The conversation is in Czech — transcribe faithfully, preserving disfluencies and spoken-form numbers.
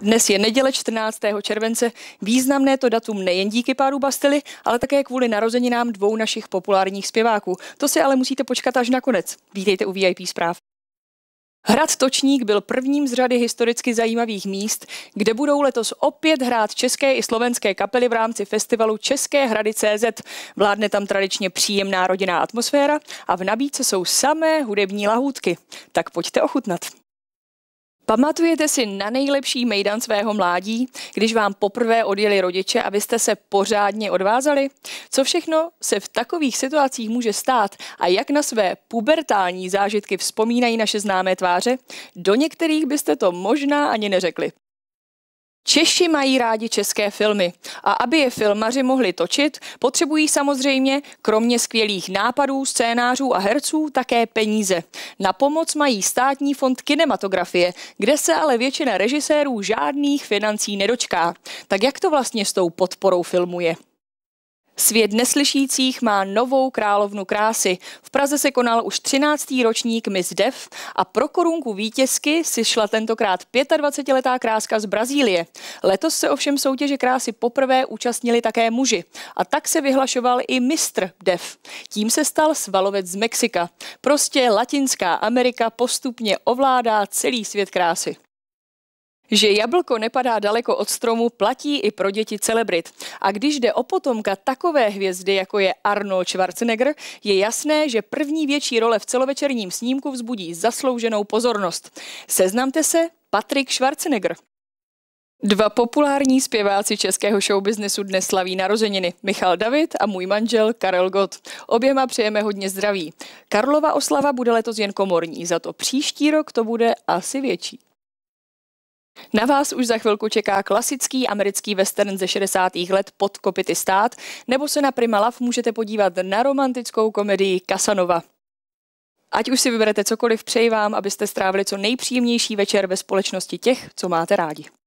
Dnes je neděle čtrnáctého července, významné to datum nejen díky pádu Bastily, ale také kvůli narozeninám dvou našich populárních zpěváků. To si ale musíte počkat až nakonec. Vítejte u V I P zpráv. Hrad Točník byl prvním z řady historicky zajímavých míst, kde budou letos opět hrát české i slovenské kapely v rámci festivalu České hrady C Z. Vládne tam tradičně příjemná rodinná atmosféra a v nabídce jsou samé hudební lahůdky. Tak pojďte ochutnat. Pamatujete si na nejlepší mejdan svého mládí, když vám poprvé odjeli rodiče a vy jste se pořádně odvázali? Co všechno se v takových situacích může stát a jak na své pubertální zážitky vzpomínají naše známé tváře? Do některých byste to možná ani neřekli. Češi mají rádi české filmy a aby je filmaři mohli točit, potřebují samozřejmě, kromě skvělých nápadů, scénářů a herců, také peníze. Na pomoc mají Státní fond kinematografie, kde se ale většina režisérů žádných financí nedočká. Tak jak to vlastně s tou podporou filmu je? Svět neslyšících má novou královnu krásy. V Praze se konal už třináctý ročník Miss Deaf a pro korunku vítězky si šla tentokrát dvacetipětiletá kráska z Brazílie. Letos se ovšem soutěže krásy poprvé účastnili také muži. A tak se vyhlašoval i mistr Deaf. Tím se stal svalovec z Mexika. Prostě Latinská Amerika postupně ovládá celý svět krásy. Že jablko nepadá daleko od stromu, platí i pro děti celebrit. A když jde o potomka takové hvězdy, jako je Arnold Schwarzenegger, je jasné, že první větší role v celovečerním snímku vzbudí zaslouženou pozornost. Seznamte se, Patrik Schwarzenegger. Dva populární zpěváci českého showbiznesu dnes slaví narozeniny. Michal David a můj manžel Karel Gott. Oběma přejeme hodně zdraví. Karlova oslava bude letos jen komorní, za to příští rok to bude asi větší. Na vás už za chvilku čeká klasický americký western ze šedesátých let Pod kopyty stát, nebo se na Prima Love můžete podívat na romantickou komedii Casanova. Ať už si vyberete cokoliv, přeji vám, abyste strávili co nejpříjemnější večer ve společnosti těch, co máte rádi.